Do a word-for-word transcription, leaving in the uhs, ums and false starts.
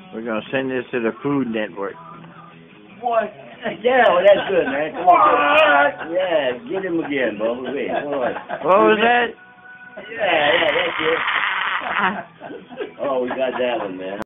We're going to send this to the Food Network. What? Yeah, well, that's good, man. Come on. Yeah, get him again, Bubba. Wait, what? What was that? Yeah, yeah, that's it. Oh, we got that one, man.